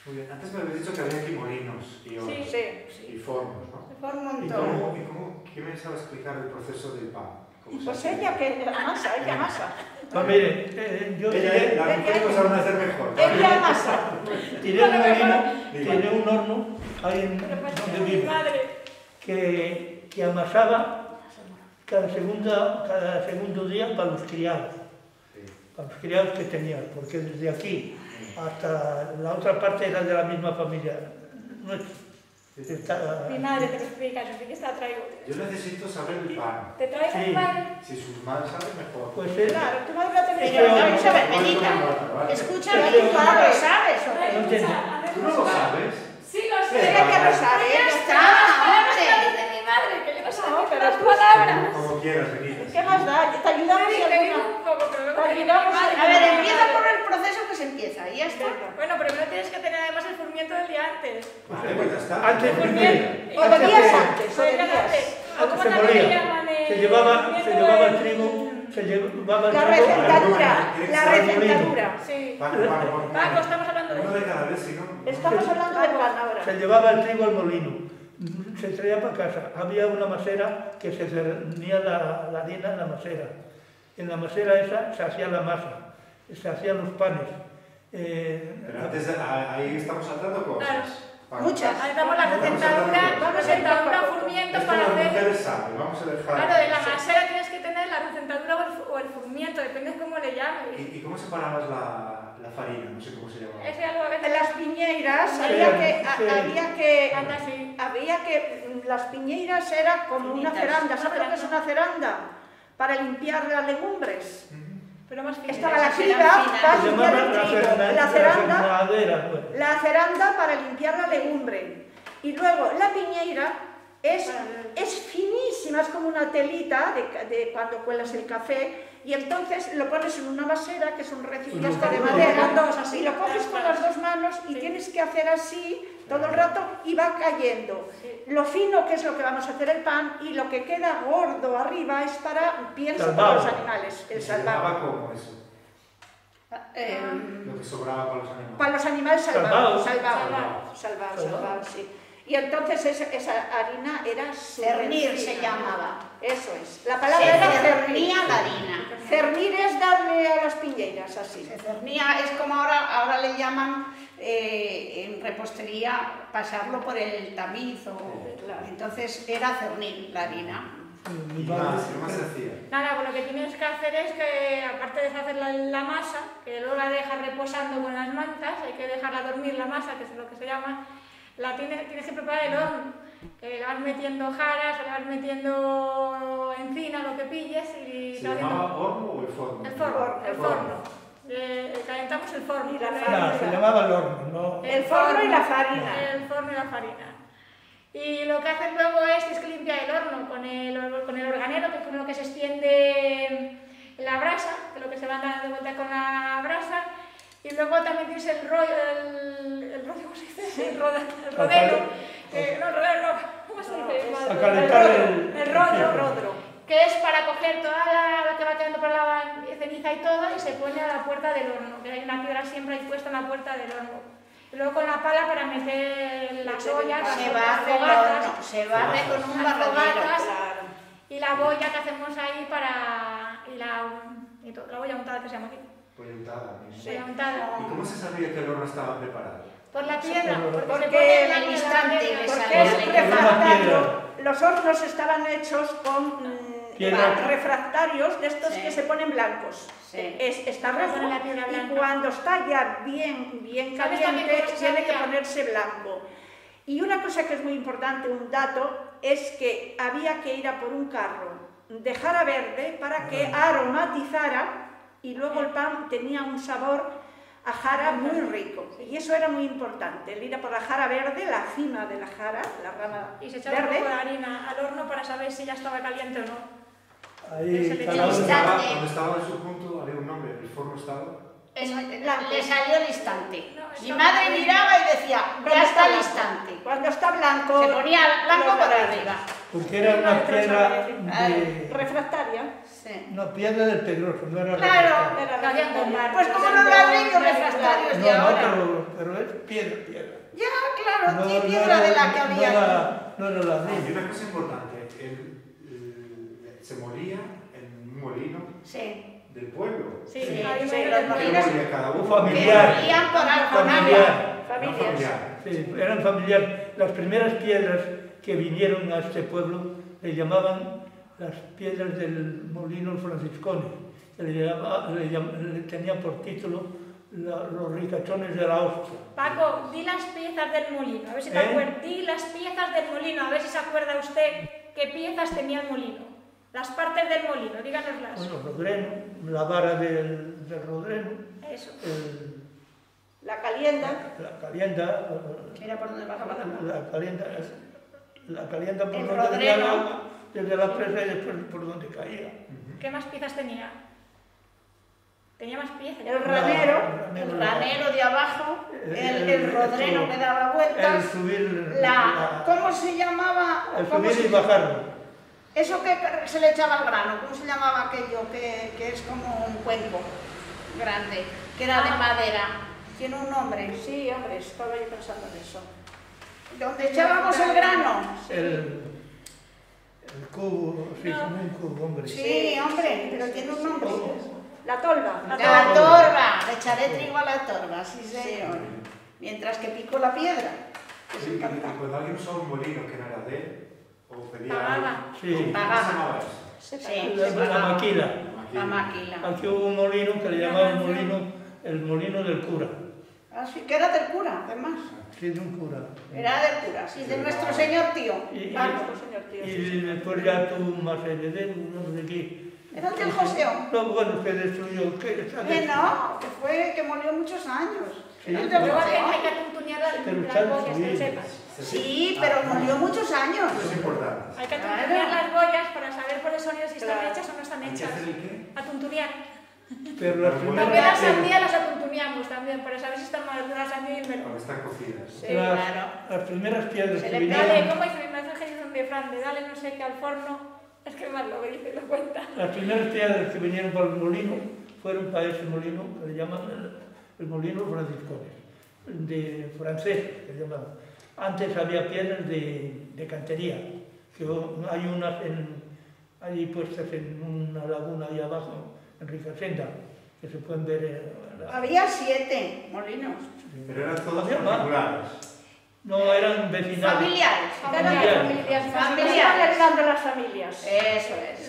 Muy bien. Antes me habéis dicho que había aquí molinos y hornos y fornos, ¿no? ¿Qué me sabe explicar el proceso del pan? Pues ella amasa. Pues mire, yo diré... La mujer lo sabe hacer mejor. Ella amasa. Tiene un molino, tiene un horno ahí en donde vivo, que amasaba cada segundo día para los criados. Para los criados que tenían, porque desde aquí hasta la otra parte era de la misma familia nuestra. Mi madre te lo explica, yo sé que está traigo. Yo necesito saber el pan. ¿Te traigo el pan? Si sus madres saben mejor. Pues claro, tu madre la tendría que Pero saber. Benita, escucha, Pero tu padre lo sabes, ¿o qué? No entiendo. ¿Tú no lo sabes? Sí, lo sé. Ella lo sabe, Ya ella está, Dice hombre. mi madre, que yo no sé No, ni pero las tú- palabras. Como quieras, Benita. ¿Qué más da? Te ayudamos Te y digo alguna. un poco, pero luego Te te digo ayudamos mi madre. A ver, empieza por el proceso que se empieza, y ya está. Bueno, pero no tienes que tener además el furmiento del día antes. Vale, pues ya está. Antes Furmiento. O de días antes, o de Días días. antes. ¿O cómo se también le molía, llaman el se llevaba el furmiento trigo, se llevaba el La trigo recentadura, Tiene que la ser recentadura. Sí. Paco, Estamos hablando de uno eso. de cada vez, si no... Estamos hablando del pan ahora. se llevaba el trigo al molino, se traía para casa. Había una masera que se cernía la harina en la masera. En la masera esa se hacía la masa, se hacían los panes. Pero antes, ahí estamos saltando cosas. Claro. Paco. Muchas. Ahí damos la recentadura, furmiento Esto para las hacer. mujeres saben, vamos a dejar... Claro, de la masera tienes que tener la recentadura o el furmiento, depende de cómo le llames. ¿Y cómo separabas la farina? No sé cómo se llama. Ese algo a veces. En las piñeiras Sí, había que las piñeiras era como una ceranda. ¿Sabes lo que es una ceranda? Para limpiar las legumbres. Pero más fino. Estaba la Esas criba eran para finas. Se limpiar llamaba el la trigo, la ceranda, cernadera, pues. la ceranda para limpiar la legumbre. Y luego la piñeira es finísima, es como una telita de cuando cuelas el café, y entonces lo pones en una vasera, que es un recipiente de madera, y lo coges con las dos manos y tienes que hacer así todo el rato y va cayendo. Lo fino, que es lo que vamos a hacer el pan, y lo que queda gordo arriba es para pienso para los animales, el ¿Se llamaba salvado. cómo eso? Lo que sobraba para los animales. Para los animales Salvados. salvados, sí. Y entonces esa harina era Cernir se llamaba. Eso es. La Se palabra era cernir. cernía la harina. Cernir es darle a las piñeiras, así. Se cernía, es como ahora le llaman en repostería pasarlo por el tamiz. Entonces era cernir la harina. ¿Y más? ¿Qué más se hacía? Nada, pues lo que tienes que hacer es que, aparte de hacer la masa, que luego la dejas reposando con las mantas, hay que dejarla dormir la masa, que es lo que se llama, tienes que preparar el horno. Le vas metiendo jaras, le vas metiendo encina, lo que pilles y... ¿Se llamaba horno o el forno? El forno. Calentamos el forno. Y la No, se llamaba el horno, ¿no? El forno y la farina. El forno y la farina. Y lo que haces luego es que limpiar el horno con el organero, que es con lo que se extiende la brasa, que es lo que se va dando de vuelta con la brasa. Y luego también tienes el rollo, ¿cómo se dice? El rodero. No, rodero no, ¿cómo se dice? A calentar el rodro, que es para coger toda la que va quedando por la ceniza y todo, y se pone a la puerta del horno, que hay una piedra siempre ahí puesta en la puerta del horno. Y luego con la pala para meter las ollas, Se barre con un barradero. Claro. y la boya que hacemos ahí para... la boya untada que se llama aquí. Pues untada. Sí. Untada. ¿Y cómo se sabía que el horno estaba preparado? Por la piedra, Porque se pone en el instante la le piedra. Porque es sale refractario. Los hornos estaban hechos con Piedra. refractarios de estos Sí. que se ponen blancos. Sí. Está rojo Ponen la piedra y blanca. cuando está ya bien ¿Sabes también caliente cómo se tiene que sabía? ponerse blanco. Y una cosa que es muy importante, un dato, es que había que ir a por un carro de jara verde para que aromatizara y luego el pan tenía un sabor a jara muy rico. Y eso era muy importante, el ir a por la jara verde, la cima de la jara, la rama Y se echaba un verde. poco de harina al horno para saber si ya estaba caliente o no. Ahí, Se le cada uno- instante. Cuando estaba en su punto había un nombre, el forno estaba... Le salió el instante. No, Mi estaba madre bien. miraba y decía, ya está el blanco. instante. Cuando está blanco, Se ponía blanco los por barriles. arriba. Porque era una piedra refractaria. Sí. No, Piedra del Pedroso, no era Claro, pues como los ladrillos refractarios de ahora. No, pero es piedra. Ya, claro, sí, piedra de la que había. No era ladrillo. Y una cosa importante, se moría en un molino del pueblo. Sí, los molinos moría cada uno. Familiar. que morían con agua. Familiar. Sí, eran familiares. Las primeras piedras que vinieron a este pueblo le llamaban las piedras del molino franciscones. Le tenían por título los ricachones de la hostia. Paco, di las piezas del molino, a ver si te acuerdas. Di las piezas del molino, a ver si se acuerda usted qué piezas tenía el molino. Las partes del molino, díganoslas. Bueno, rodreno, la vara del rodreno. Eso. La calienda. La calienda. Mira por dónde bajaba la mano. La calienda por El donde venía el rodreno. agua, desde la presa y después por donde caía. ¿Qué más piezas tenía? Tenía más piezas. El ranero. El ranero de abajo, el rodreno que daba vueltas. El subir. ¿Cómo se llamaba? El subir y bajarlo. Eso que se le echaba al grano, ¿cómo se llamaba aquello que es como un cuenco grande, que era de madera? Tiene un nombre. Sí, hombre, estaba yo pensando en eso. ¿Donde echábamos el grano? El cubo, sí, como un cubo, hombre. Sí, hombre, pero tiene un nombre. La tolva. La torba, le echaré trigo a la torba, sí señor. Mientras que pico la piedra. Sí, cuando alguien usaba un molino que no era de él, o pedía Pagaba. algo, Sí. ¿cómo se llamaba eso? Sí, La maquila. la máquina. Aquí hubo un molino que le llamaban el molino del cura. Así que era del cura, además. Sí, de un cura. Era del cura, sí, de nuestro señor tío. Y señor tío. después ya tuvo más heredero, no sé qué. Era el del Joseón. No, bueno, que destruyó. No, que murió muchos años. Sí, Era el del Luego Joseón. hay que atuntunear las boyas, que lo sepas. Sí, pero murió muchos años. Eso es importante. Hay que atuntunear las boyas para saber por el sonido si están hechas o no están ¿Hay que hechas. hacer el qué? Atuntunear. Pero las También las primeras, sandías las atuntuneamos también, para saber si están maduras la sandía y el melón. Cuando están cocidas. Sí, claro. las primeras piedras Se que le vinieron, Dale, ¿cómo dice mi mensaje de Fran? De dale no sé qué al forno. Es que más lo que dice, lo cuenta. las primeras piedras que vinieron para el molino fueron para ese molino que le llaman el molino franciscones, de francés, que le llaman. Antes había piedras de cantería, que hay unas allí puestas en una laguna ahí abajo, en Ricasenda, que se pueden ver. Había 7 molinos. Pero eran todos Había más. particulares. No, eran vecinales. Familiares. Familias. Heredando las familias. Eso es.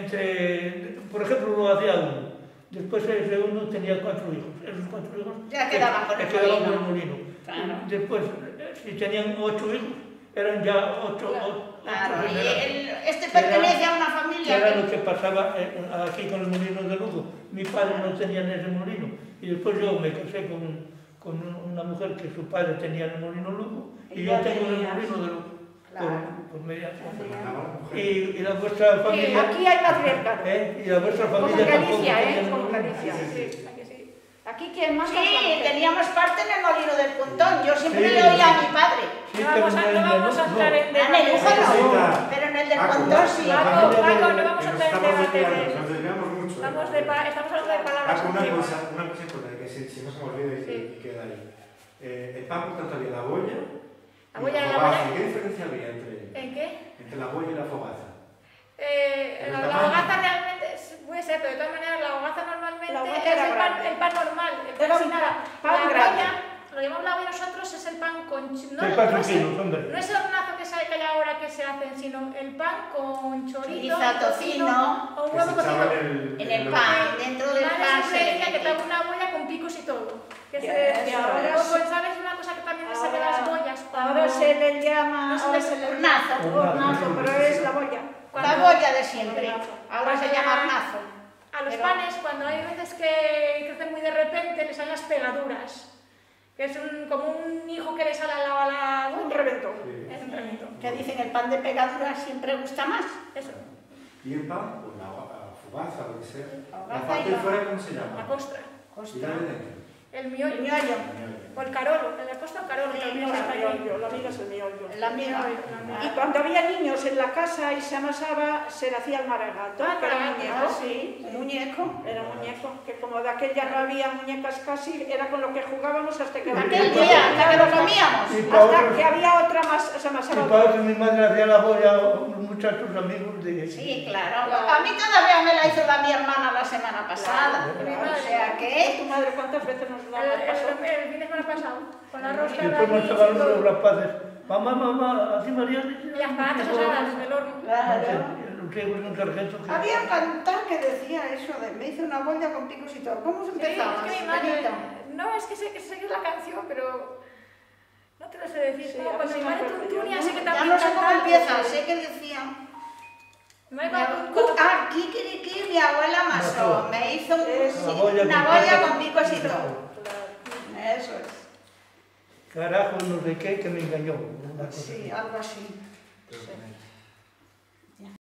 Por ejemplo, lo hacía uno. Después ese uno tenía 4 hijos. Esos 4 hijos Ya quedaban con el quedaban molino. con el molino. Claro. Después, si tenían 8 hijos, eran ya 8. Claro, y este pertenece a una Que familia. era lo que pasaba aquí con el molino de Lugo. Mi padre no tenía ese molino. Y después yo me casé con una mujer que su padre tenía el molino Lugo. Y yo tengo el molino de Lugo. Por mediación. Y la vuestra familia. Aquí hay matriarcado. Y la vuestra Como familia en tampoco Galicia, tenía como en molino. Galicia. Sí, aquí sí. Aquí que más Sí, teníamos parte en el molino del Puntón. Yo siempre Sí. le oía a mi padre. Sí, No vamos a entrar en En el Lugo debate. no, pero en el del Puntón sí. Paco, no vamos a Que nos entrar en estamos debate de desviando, eso. nos desviamos mucho. Estamos hablando de palabras Paco, una antiguas. cosa importante, que si no se me olvida y Sí. queda ahí. El pan, por tanto, había la boya. La y boya era la fogaza. boya. ¿Qué diferencia había ¿En qué? entre la boya y la fogaza? La hogaza realmente puede ser, pero de todas maneras la hogaza normalmente La boya es era el grande. pan normal, el pan Era sin un nada. pan La grande. boya, lo llamamos la boya nosotros, es el pan con... No, De 4 no es el- kilos, hombre. no es el hornazo que hay ahora que se hacen, sino el pan con chorizo, Chorizo, tocino, o un Que huevo se echaba cocido. En el pan, dentro del Mi madre pan siempre se le decía que metía. tengo una boya con picos y todo. Que se Yes, decía, ahora luego, sí. ¿sabes una cosa que también se ve las boyas? Ahora se le llama. No se ahora le- se le hornazo. hornazo, pero es la boya. La boya de siempre. Ahora se llama hornazo. A los Pero- panes, cuando hay veces que crecen muy de repente, les salen las pegaduras. Que es como un hijo que le sale al lado a la Un boya. reventón. Es un reventón. Que dicen el pan de pegadura siempre gusta más. Eso, Y el pan, o la fogaza, lo que sea. La Fogaza parte y de la- fuera, ¿cómo se la llama? costra. Y la de dentro. El miollo. El miollo. O el carolo. El de costa o Claro, la miga es el miollo. La miga. Y cuando había niños en la casa y se amasaba, se le hacía el maragato, que era un muñeco. Sí, un muñeco. Era un muñeco, que como de aquel ya no había muñecas casi, era con lo que jugábamos hasta que... Aquel día, hasta que lo comíamos. Hasta que había otra más, se amasaba. Y para eso mi madre hacía la boya a muchachos amigos de... Sí, claro. A mí todavía me la hizo mi hermana la semana pasada. O sea que... ¿Tu madre cuántas veces nos la pasó? El fin de semana pasado, con la rosca. Y después nos estaban los rapaces. Mamá, así María... Y las patatas asadas del horno. Claro. Un sargento que... Había un cantar que decía eso de me hice una boya con picos y todo. ¿Cómo se empezaba? Sí, es que mi madre... No, es que sé la canción, pero... No te lo sé decir. Sí, Como cuando mi madre tuntunia, sé que Ya también no sé cómo cantaba. empieza, sé que decía... Kikiriki, mi abuela amasó, me hizo una boya con picos y todo. Eso es. Carajo, no sé qué, que me engañó. Sí, algo así.